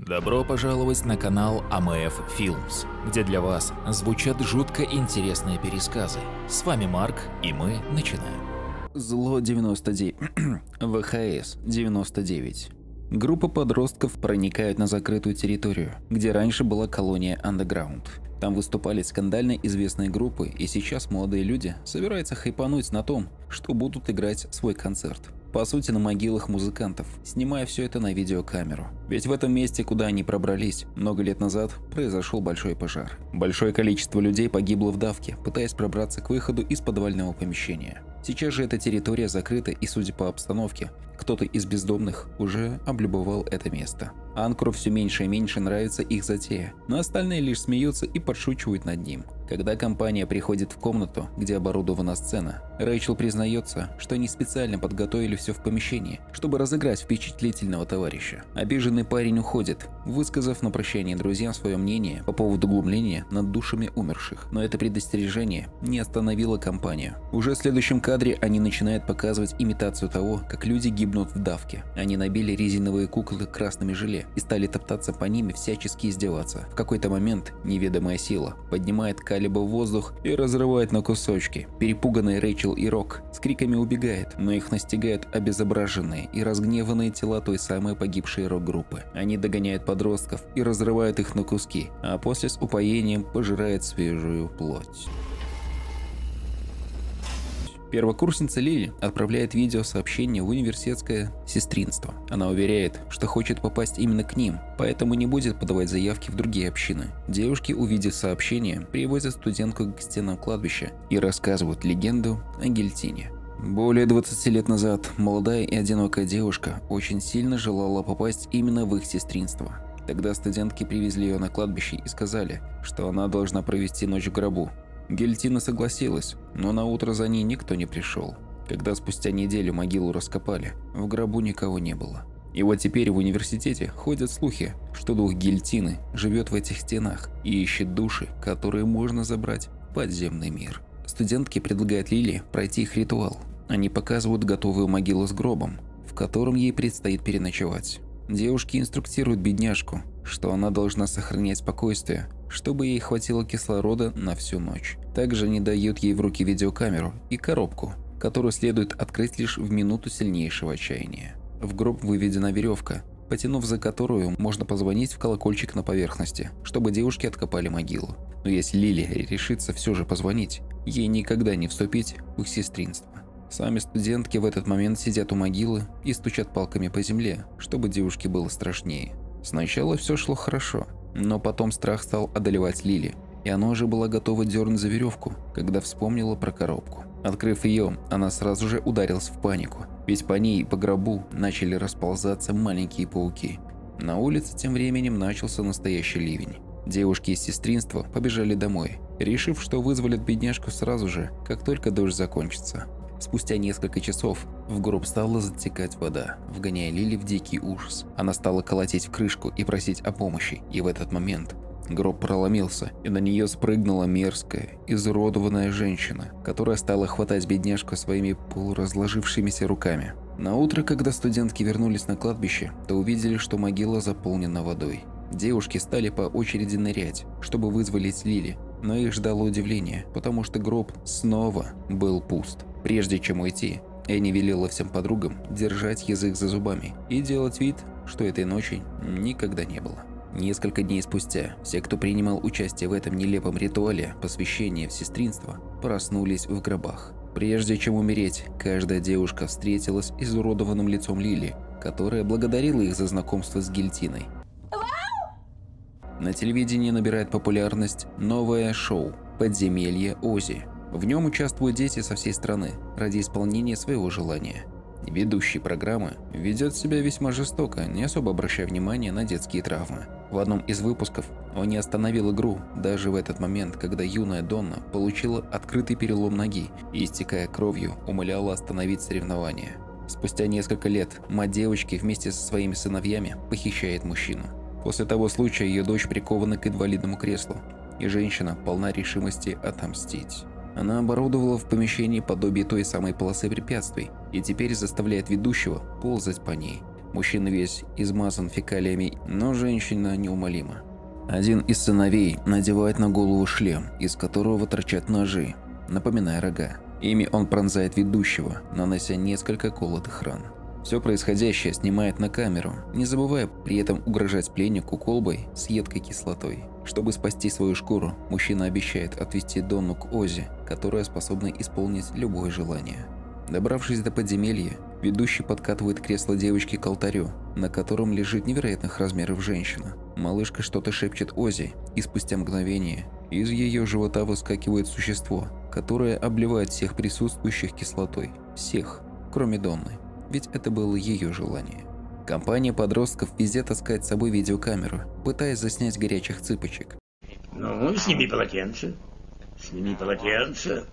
Добро пожаловать на канал АМФ Films, где для вас звучат жутко интересные пересказы. С вами Марк, и мы начинаем. Зло 99. ВХС 99. Группа подростков проникает на закрытую территорию, где раньше была колония Underground. Там выступали скандально известные группы, и сейчас молодые люди собираются хайпануть на том, что будут играть свой концерт. По сути, на могилах музыкантов, снимая все это на видеокамеру. Ведь в этом месте, куда они пробрались, много лет назад произошел большой пожар. Большое количество людей погибло в давке, пытаясь пробраться к выходу из подвального помещения. Сейчас же эта территория закрыта, и, судя по обстановке, кто-то из бездомных уже облюбовал это место. Анкору все меньше и меньше нравится их затея, но остальные лишь смеются и подшучивают над ним. Когда компания приходит в комнату, где оборудована сцена, Рэйчел признается, что они специально подготовили все в помещении, чтобы разыграть впечатлительного товарища. Обиженный парень уходит, высказав на прощание друзьям свое мнение по поводу глумления над душами умерших. Но это предостережение не остановило компанию. Уже в следующем кадре они начинают показывать имитацию того, как люди гибнут в давке. Они набили резиновые куклы красными желе и стали топтаться по ним и всячески издеваться. В какой-то момент неведомая сила поднимает Калиба в воздух и разрывает на кусочки. Перепуганные Рэйчел и Рок с криками убегают, но их настигают обезображенные и разгневанные тела той самой погибшей рок-группы. Они догоняют подростков и разрывают их на куски, а после с упоением пожирают свежую плоть. Первокурсница Лили отправляет видеосообщение в университетское сестринство. Она уверяет, что хочет попасть именно к ним, поэтому не будет подавать заявки в другие общины. Девушки, увидев сообщение, привозят студентку к стенам кладбища и рассказывают легенду о гильотине. Более 20 лет назад молодая и одинокая девушка очень сильно желала попасть именно в их сестринство. Тогда студентки привезли ее на кладбище и сказали, что она должна провести ночь в гробу. Гильотина согласилась, но на утро за ней никто не пришел. Когда спустя неделю могилу раскопали, в гробу никого не было. И вот теперь в университете ходят слухи, что дух гильотины живет в этих стенах и ищет души, которые можно забрать в подземный мир. Студентки предлагают Лили пройти их ритуал. Они показывают готовую могилу с гробом, в котором ей предстоит переночевать. Девушки инструктируют бедняжку, что она должна сохранять спокойствие, чтобы ей хватило кислорода на всю ночь. Также они дают ей в руки видеокамеру и коробку, которую следует открыть лишь в минуту сильнейшего отчаяния. В гроб выведена веревка, потянув за которую можно позвонить в колокольчик на поверхности, чтобы девушки откопали могилу. Но если Лили решится все же позвонить, ей никогда не вступить в их сестринство. Сами студентки в этот момент сидят у могилы и стучат палками по земле, чтобы девушке было страшнее. Сначала все шло хорошо, но потом страх стал одолевать Лили, и она уже была готова дернуть за веревку, когда вспомнила про коробку. Открыв ее, она сразу же ударилась в панику, ведь по ней и по гробу начали расползаться маленькие пауки. На улице тем временем начался настоящий ливень. Девушки из сестринства побежали домой, решив, что вызволят бедняжку сразу же, как только дождь закончится. Спустя несколько часов в гроб стала затекать вода, вгоняя Лили в дикий ужас. Она стала колотить в крышку и просить о помощи, и в этот момент гроб проломился, и на нее спрыгнула мерзкая, изуродованная женщина, которая стала хватать бедняжку своими полуразложившимися руками. На утро, когда студентки вернулись на кладбище, то увидели, что могила заполнена водой. Девушки стали по очереди нырять, чтобы вызволить Лили, но их ждало удивление, потому что гроб снова был пуст. Прежде чем уйти, Энни велела всем подругам держать язык за зубами и делать вид, что этой ночи никогда не было. Несколько дней спустя все, кто принимал участие в этом нелепом ритуале посвящения в сестринство, проснулись в гробах. Прежде чем умереть, каждая девушка встретилась с изуродованным лицом Лили, которая благодарила их за знакомство с гильотиной. На телевидении набирает популярность новое шоу «Подземелье Оззи». В нем участвуют дети со всей страны ради исполнения своего желания. Ведущий программы ведет себя весьма жестоко, не особо обращая внимания на детские травмы. В одном из выпусков он не остановил игру даже в этот момент, когда юная Донна получила открытый перелом ноги и, истекая кровью, умоляла остановить соревнования. Спустя несколько лет мать девочки вместе со своими сыновьями похищает мужчину. После того случая ее дочь прикована к инвалидному креслу, и женщина полна решимости отомстить. Она оборудовала в помещении подобие той самой полосы препятствий и теперь заставляет ведущего ползать по ней. Мужчина весь измазан фекалиями, но женщина неумолима. Один из сыновей надевает на голову шлем, из которого торчат ножи, напоминая рога. Ими он пронзает ведущего, нанося несколько колотых ран. Все происходящее снимает на камеру, не забывая при этом угрожать пленнику колбой с едкой кислотой. Чтобы спасти свою шкуру, мужчина обещает отвести Донну к Оззи, которая способна исполнить любое желание. Добравшись до подземелья, ведущий подкатывает кресло девочки к алтарю, на котором лежит невероятных размеров женщина. Малышка что-то шепчет Оззи, и спустя мгновение из ее живота выскакивает существо, которое обливает всех присутствующих кислотой. Всех, кроме Донны. Ведь это было ее желание. Компания подростков везде таскает с собой видеокамеру, пытаясь заснять горячих цыпочек. Ну, сними полотенце. Сними полотенце.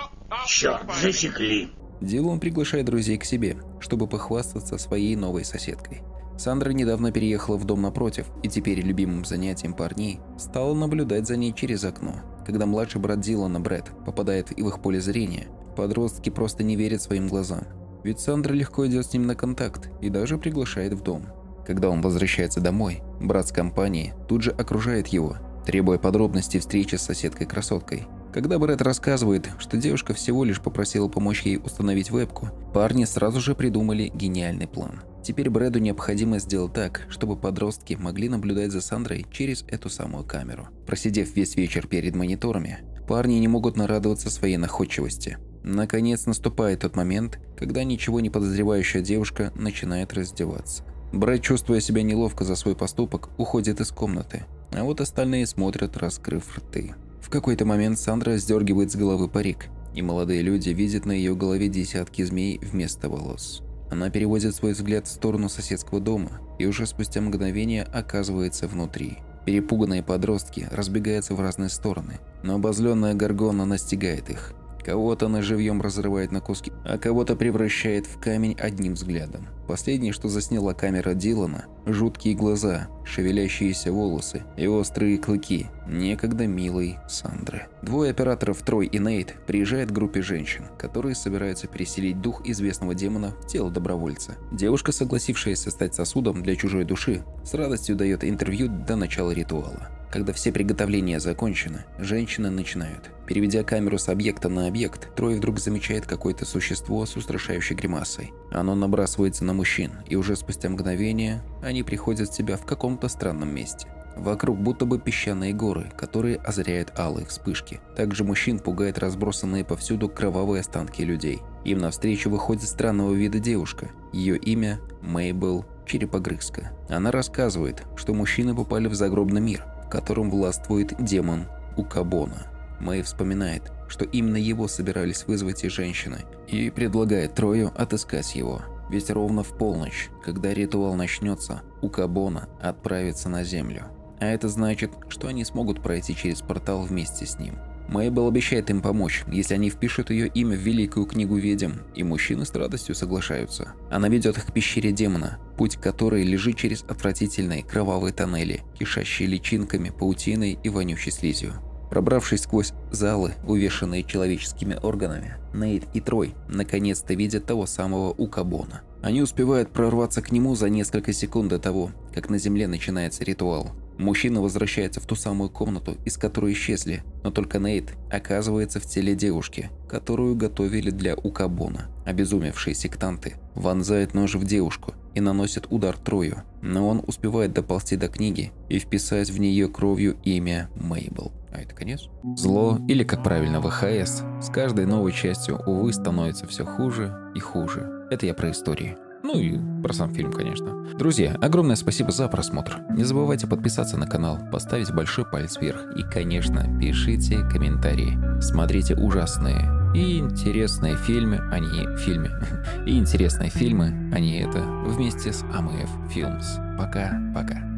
Черт, засекли. Дилан приглашает друзей к себе, чтобы похвастаться своей новой соседкой. Сандра недавно переехала в дом напротив, и теперь любимым занятием парней стало наблюдать за ней через окно. Когда младший брат Дилана, Брэд, попадает в их поле зрения, подростки просто не верят своим глазам. Ведь Сандра легко идет с ним на контакт и даже приглашает в дом. Когда он возвращается домой, брат с компанией тут же окружает его, требуя подробностей встречи с соседкой-красоткой. Когда Брэд рассказывает, что девушка всего лишь попросила помочь ей установить вебку, парни сразу же придумали гениальный план. Теперь Брэду необходимо сделать так, чтобы подростки могли наблюдать за Сандрой через эту самую камеру. Просидев весь вечер перед мониторами, парни не могут нарадоваться своей находчивости. Наконец наступает тот момент, когда ничего не подозревающая девушка начинает раздеваться. Брэд, чувствуя себя неловко за свой поступок, уходит из комнаты, а вот остальные смотрят, раскрыв рты. В какой-то момент Сандра сдергивает с головы парик, и молодые люди видят на ее голове десятки змей вместо волос. Она переводит свой взгляд в сторону соседского дома и уже спустя мгновение оказывается внутри. Перепуганные подростки разбегаются в разные стороны, но обозленная Гаргона настигает их. Кого-то она живьем разрывает на куски, а кого-то превращает в камень одним взглядом. Последнее, что засняла камера Дилана – жуткие глаза, шевелящиеся волосы и острые клыки некогда милой Сандры. Двое операторов, Трой и Нейт, приезжают к группе женщин, которые собираются переселить дух известного демона в тело добровольца. Девушка, согласившаяся стать сосудом для чужой души, с радостью дает интервью до начала ритуала. Когда все приготовления закончены, женщины начинают. Переведя камеру с объекта на объект, Трой вдруг замечает какое-то существо с устрашающей гримасой. Оно набрасывается на мужчин, и уже спустя мгновение они приходят в себя в каком-то странном месте. Вокруг будто бы песчаные горы, которые озаряют алые вспышки. Также мужчин пугает разбросанные повсюду кровавые останки людей. Им навстречу выходит странного вида девушка. Ее имя Мейбл Черепогрызка. Она рассказывает, что мужчины попали в загробный мир, в котором властвует демон Укабона. Мэй вспоминает, что именно его собирались вызвать и женщины, и предлагает Трою отыскать его. Ведь ровно в полночь, когда ритуал начнется, Укабона отправится на землю. А это значит, что они смогут пройти через портал вместе с ним. Мэйбл обещает им помочь, если они впишут ее имя в Великую книгу ведьм, и мужчины с радостью соглашаются. Она ведет их к пещере демона, путь которой лежит через отвратительные кровавые тоннели, кишащие личинками, паутиной и вонючей слизью. Пробравшись сквозь залы, увешанные человеческими органами, Нейт и Трой наконец-то видят того самого Укабона. Они успевают прорваться к нему за несколько секунд до того, как на земле начинается ритуал. Мужчина возвращается в ту самую комнату, из которой исчезли, но только Нейт оказывается в теле девушки, которую готовили для Укабона. Обезумевшие сектанты вонзают нож в девушку и наносят удар Трою, но он успевает доползти до книги и вписать в нее кровью имя Мейбл. А это конец? Зло, или как правильно ВХС, с каждой новой частью, увы, становится все хуже и хуже. Это я про истории. Ну и про сам фильм, конечно. Друзья, огромное спасибо за просмотр. Не забывайте подписаться на канал, поставить большой палец вверх и, конечно, пишите комментарии. Смотрите ужасные и интересные фильмы, а не это, вместе с АМФ Films. Пока-пока.